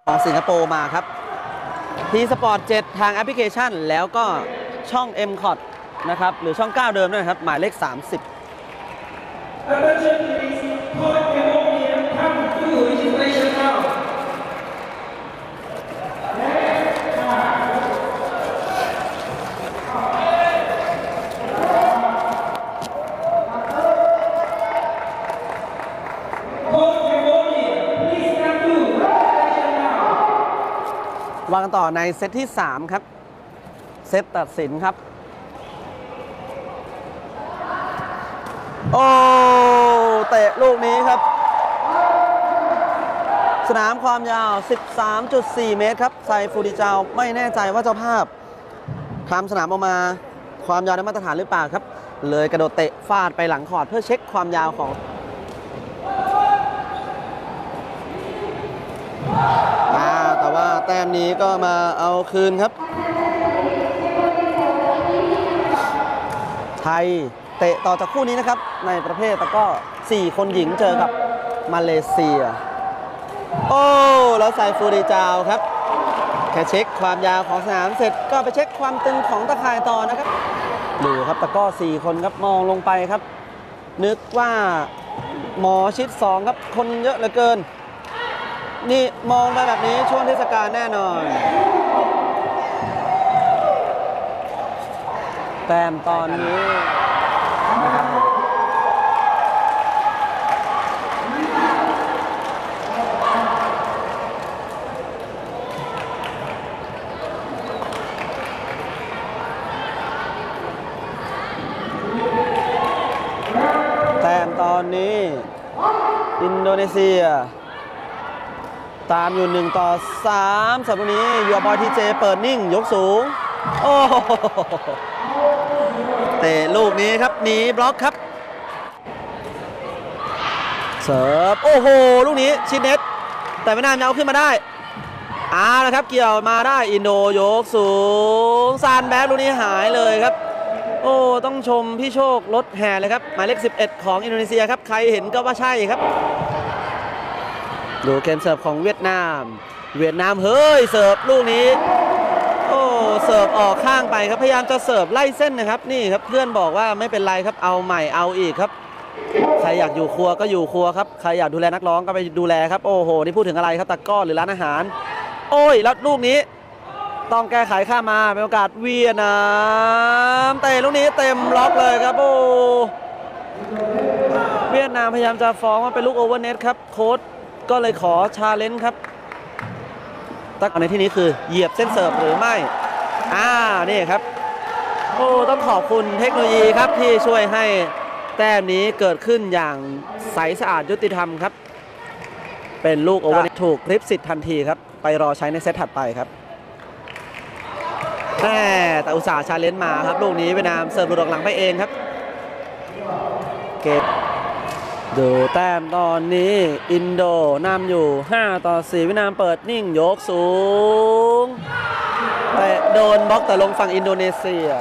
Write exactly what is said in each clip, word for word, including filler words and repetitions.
ของสิงคโปร์มาครับทีสปอร์ตเจ็ดทางแอปพลิเคชันแล้วก็ช่อง เอ็ม คอท นะครับหรือช่องเก้าเดิมด้วยครับหมายเลขสามสิบวางต่อในเซตที่สามครับเซตตัดสินครับโอ้เตะลูกนี้ครับสนามความยาว สิบสามจุดสี่ เมตรครับไซฟูดิจาวไม่แน่ใจว่าเจ้าภาพทำสนามออกมาความยาวได้มาตรฐานหรือเปล่าครับเลยกระโดดเตะฟาดไปหลังคอร์ตเพื่อเช็คความยาวของแต่ว่าแต้มนี้ก็มาเอาคืนครับไทยเตะต่อจากคู่นี้นะครับในประเภทตะกร้อสี่คนหญิงเจอกับมาเลเซียโอ้แล้วไซฟูดิจาวครับแค่เช็คความยาวของสนามเสร็จก็ไปเช็คความตึงของตะข่ายต่อนะครับดูครับตะกร้อสี่คนครับมองลงไปครับนึกว่าหมอชิดสองครับคนเยอะเหลือเกินนี่มองไปแบบนี้ช่วงเทศกาลแน่นอนแต้มตอนนี้แต้มตอนนี้อินโดนีเซียตามอยู่หนึ่งต่อสามสำหรับวันนี้ยูบอยทีเจเปิดนิ่งยกสูงโอ้เตะลูกนี้ครับหนีบล็อกครับเสิร์ฟโอ้โหลูกนี้ชิดเน็ตแต่ไม่นานจะเอาขึ้นมาได้อ้าวนะครับเกี่ยวมาได้อินโดยกสูงซานแบ็กลูกนี้หายเลยครับโอ้ต้องชมพี่โชครถแห่เลยครับหมายเลขสิบเอ็ดของอินโดนีเซียครับใครเห็นก็ว่าใช่ครับดูเกมเสิร์ฟของเวียดนามเวียดนามเฮ้ยเสิร์ฟลูกนี้โอ้เสิร์ฟออกข้างไปครับพยายามจะเสิร์ฟไล่เส้นนะครับนี่ครับเพื่อนบอกว่าไม่เป็นไรครับเอาใหม่เอาอีกครับใครอยากอยู่ครัวก็อยู่ครัวครับใครอยากดูแลนักร้องก็ไปดูแลครับโอ้โหนี่พูดถึงอะไรครับตะกร้อหรือร้านอาหารโอ้ยแล้วลูกนี้ต้องแก้ไขข้ามาเป็นโอกาสเวียดนามเตะลูกนี้เต็มล็อกเลยครับโอ้เวียดนามพยายามจะฟ้องว่าเป็นลูกโอเวอร์เน็ตครับโค้ชก็เลยขอชาเลนจ์ครับตักในที่นี้คือเหยียบเส้นเสิร์ฟหรือไม่อ่านี่ครับโอ้ต้องขอบคุณเทคโนโลยีครับที่ช่วยให้แต้มนี้เกิดขึ้นอย่างใสสะอาดยุติธรรมครับเป็นลูกโอเวอร์ถูกริบสิทธิ์ทันทีครับไปรอใช้ในเซตถัดไปครับแม่แต่อุตส่าห์ชาเลนจ์มาครับลูกนี้เวียดนามเสิร์ฟหลุดออกหลังไปเองครับเกมดูแต้มตอนนี้อินโดนำอยู่ห้าต่อสี่เวียดนามเปิดนิ่งยกสูงแต่โดนบล็อกแต่ลงฝั่งอินโดนีเซีย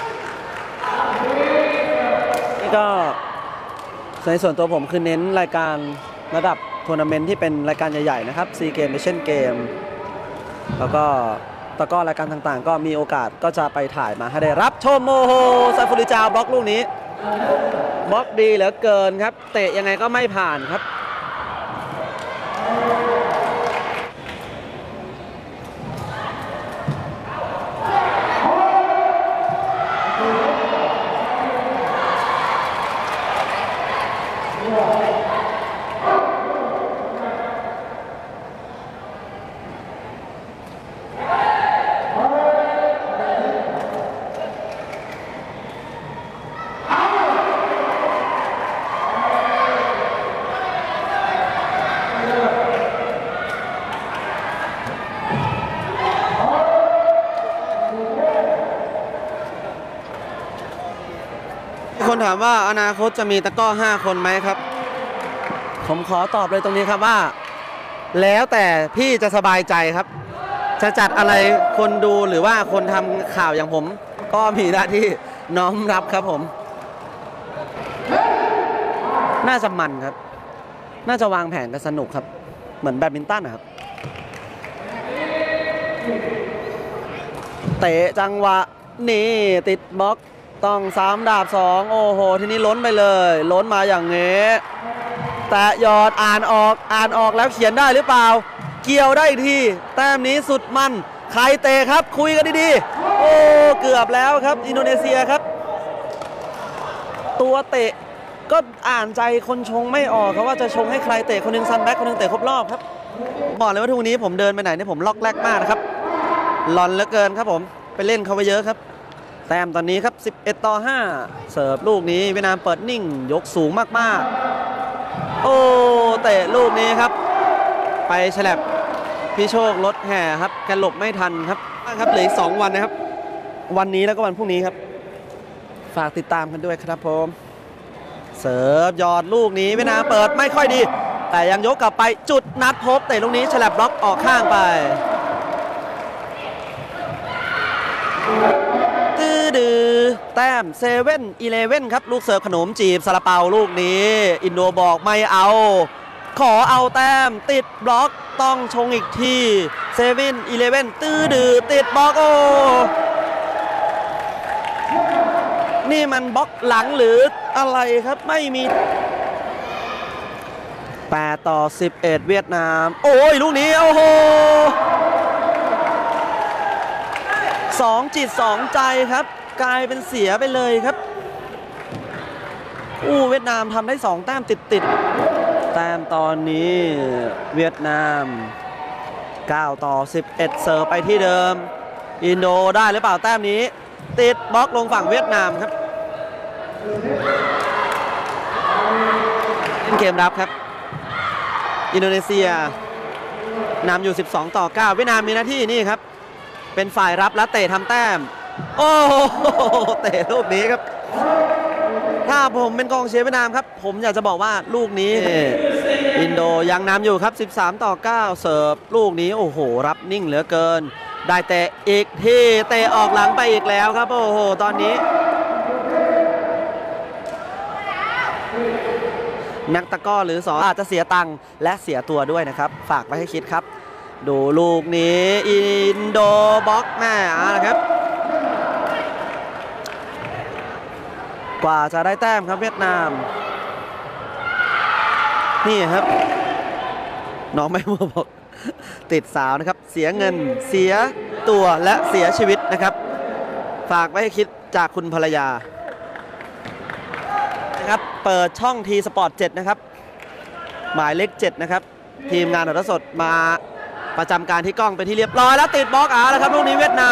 นี่ก็ในส่วนตัวผมคือเน้นรายการระดับทัวร์นาเมนต์ที่เป็นรายการใหญ่ๆนะครับซีเกมเอเชียนเกมแล้วก็ตะก้อรายการต่างๆก็มีโอกาสก็จะไปถ่ายมาให้ได้รับชมโมโหไซฟูดิจาวบล็อกลูกนี้บล็อกดีเหลือเกินครับเตะยังไงก็ไม่ผ่านครับคนถามว่าอนาคตจะมีตะกร้อห้าคนไหมครับผมขอตอบเลยตรงนี้ครับว่าแล้วแต่พี่จะสบายใจครับจะจัดอะไรคนดูหรือว่าคนทำข่าวอย่างผมก็มีหน้าที่น้อมรับครับผมน่าจะมันครับน่าจะวางแผนกันสนุกครับเหมือนแบดมินตันนะครับเตะจังหวะนี่ติดบล็อกต้องสามดาบสองโอ้โหทีนี้ล้นไปเลยล้นมาอย่างนี้แต่หยอดอ่านออกอ่านออกแล้วเขียนได้หรือเปล่าเกี่ยวได้อีกทีแต้มนี้สุดมันใครเตะครับคุยกันดีๆโอ้เกือบแล้วครับอินโดนีเซียครับตัวเตะก็อ่านใจคนชงไม่ออกครับว่าจะชงให้ใครเตะคนนึงซันแบ็คคนนึงเตะครบรอบครับบอกเลยว่าทุกนี้ผมเดินไปไหนเนี่ยผมล็อกแรกมากนะครับหลอนเหลือเกินครับผมไปเล่นเขาไปเยอะครับแต้มตอนนี้ครับสิบเอ็ดต่อห้าเสิร์ฟลูกนี้เวียดนามเปิดนิ่งยกสูงมากๆโอ้เตะลูกนี้ครับไปฉลับพี่โชครถแห่ครับแกหลบไม่ทันครับครับเหลืออีกสองวันนะครับวันนี้แล้วก็วันพรุ่งนี้ครับฝากติดตามกันด้วยครับผมเสิร์ฟยอดลูกนี้เวียดนามเปิดไม่ค่อยดีแต่ยังยกกลับไปจุดนัดพบเตะลูกนี้ฉลับบล็อกออกข้างไปตื้อดือแต้มเซเว่นอีเลเว่นครับลูกเสิร์ฟขนมจีบซาลาเปาลูกนี้อินโดบอกไม่เอาขอเอาแต้มติดบล็อกต้องชงอีกทีเซเว่นอีเลเว่นตื้อดือติดบล็อกโอ้นี่มันบล็อกหลังหรืออะไรครับไม่มีแปดต่อสิบเอ็ดเวียดนามโอ้ยลูกนี้โอ้โหสองจิตสองใจครับกลายเป็นเสียไปเลยครับอู้เวียดนามทำได้สองแต้มติดติดแต้มตอนนี้เวียดนามเก้าต่อสิบเอ็ดเสิร์ฟไปที่เดิมอินโดได้หรือเปล่าแต้มนี้ติดบล็อกลงฝั่งเวียดนามครับเล่นเกมรับครับอินโดนีเซียนำอยู่สิบสองต่อเก้าเวียดนามมีหน้าที่นี่ครับเป็นฝ่ายรับและเตะทำแต้มโอ้โหเตะลูกนี้ครับถ้าผมเป็นกองเชียร์เวียดนามครับผมอยากจะบอกว่าลูกนี้อินโดยังนำอยู่ครับสิบสามต่อเก้าเสิร์ฟลูกนี้โอ้โหรับนิ่งเหลือเกินได้เตะอีกที่เตะออกหลังไปอีกแล้วครับโอ้โหตอนนี้นักตะก้อหรือสออาจจะเสียตังค์และเสียตัวด้วยนะครับฝากไว้ให้คิดครับดูลูกนี้อินโดบล็อกแม่นะครับกว่าจะได้แต้มครับเวียดนามนี่ครับน้องไม่มาบอกติดสาวนะครับเสียเงินเสียตัวและเสียชีวิตนะครับฝากไว้ให้คิดจากคุณภรรยานะครับเปิดช่องทีสปอร์ตเจ็ดนะครับหมายเลขเจ็ดนะครับทีมงานถ่ายทอดสดมาประจำการที่กล้องเป็นที่เรียบร้อยแล้วติดบล็อกอ่ะแล้วครับลูกนี้เวียดนาม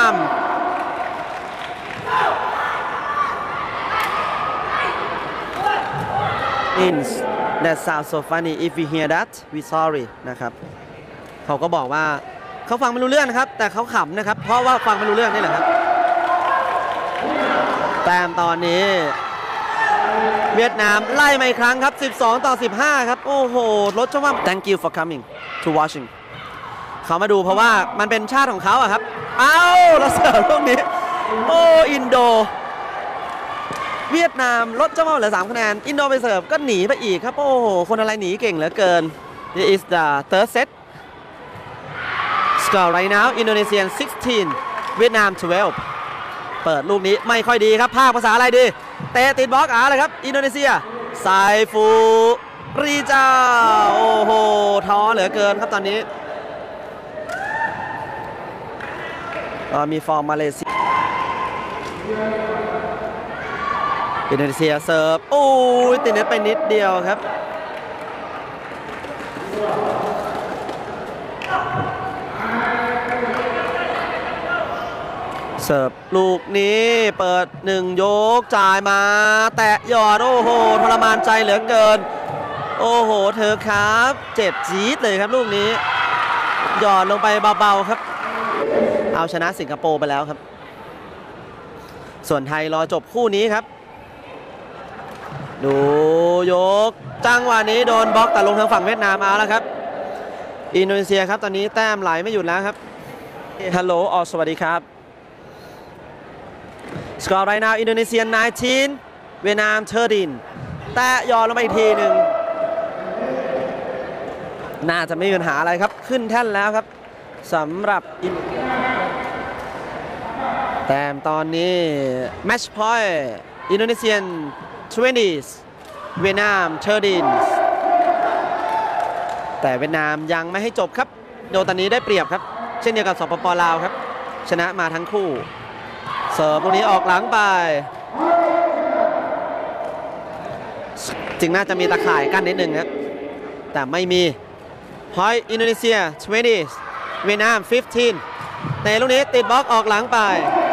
Ins that sounds so funny if we hear that we sorry นะครับเขาก็บอกว่าเขาฟังไม่รู้เรื่องนะครับแต่เขาขำนะครับเพราะว่าฟังไม่รู้เรื่องนี่แหละครับแต้มตอนนี้เวียดนามไล่มาอีกครั้งครับสิบสองต่อสิบห้าครับโอ้โหรถช่องว่า thank you for coming to watching เขามาดูเพราะว่ามันเป็นชาติของเขาอะครับเอ้าแล้วเสิร์ฟลูกนี้โอ้อินโดเวียดนามลดเจ้าเมาเหลือสามคะแนนอินโดไปเสิร์ฟก็หนีไปอีกครับโอ้โหคนอะไรหนีเก่งเหลือเกิน This is the third set score right now Indonesian sixteen เวียดนามtwelve เปิดลูกนี้ไม่ค่อยดีครับภาคภาษาอะไรดีเตะติดบล็อกอ่ะเลยครับอินโดนีเซียไซฟูรีจาโอ้โหท้อเหลือเกินครับตอนนี้มีฟอร์มมาเลเซียอินโดนีเซียเสิร์ฟโอ้ยติดเน็ตไปนิดเดียวครับเสิร์ฟลูกนี้เปิดหนึ่งยกจ่ายมาแตะหยอดโอ้โหทรมานใจเหลือเกินโอ้โหเธอครับเจ็บจี๊ดเลยครับลูกนี้หยอดลงไปเบาๆครับเอาชนะสิงคโปร์ไปแล้วครับส่วนไทยรอจบคู่นี้ครับดูยกจังหวะนี้โดนบล็อกแต่ลงทางฝั่งเวียดนามเอาแล้วครับอินโดนีเซียครับตอนนี้แต้มไหลไม่หยุดแล้วครับฮัลโหลออสวัสดีครับสกอร์ right now อินโดนีเซียnineteen เวียดนามthirteenแตะยอลงไปอีกทีหนึ่งน่าจะไม่มีปัญหาอะไรครับขึ้นแท่นแล้วครับสำหรับแต้มตอนนี้ match point อินโดนีเซียนยี่สิบเวียดนามเทอร์ดินแต่เวียดนามยังไม่ให้จบครับโดนตอนนี้ได้เปรียบครับเช่นเดียวกับสปป.ลาวครับชนะมาทั้งคู่เสิร์ฟตรงนี้ออกหลังไปจริงน่าจะมีตะข่ายกั้นนิดนึงครับแต่ไม่มี point อินโดนีเซียยี่สิบเวียดนามสิบห้าแต่ลูกนี้ติดบล็อกออกหลังไป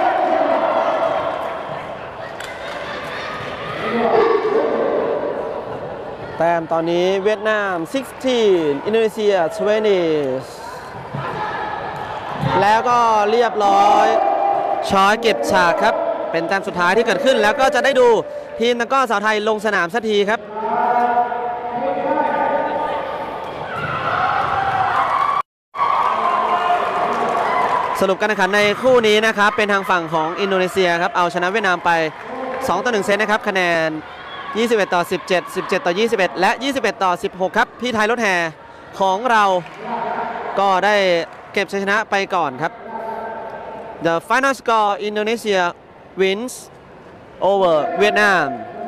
แต้มตอนนี้เวียดนามสิบหกอินโดนีเซียยี่สิบแล้วก็เรียบร้อยช้อยเก็บฉากครับเป็นแต้มสุดท้ายที่เกิดขึ้นแล้วก็จะได้ดูทีมตะกร้อสาวไทยลงสนามสักทีครับสรุปการแข่งขันในคู่นี้นะครับเป็นทางฝั่งของอินโดนีเซียครับเอาชนะเวียดนามไปสองต่อหนึ่งเซตนะครับคะแนนยี่สิบเอ็ดต่อสิบเจ็ด สิบเจ็ดต่อยี่สิบเอ็ดและยี่สิบเอ็ดต่อสิบหกครับพี่ไทยรถแห่ของเราก็ได้เก็บชัยชนะไปก่อนครับ The final score Indonesia wins over Vietnam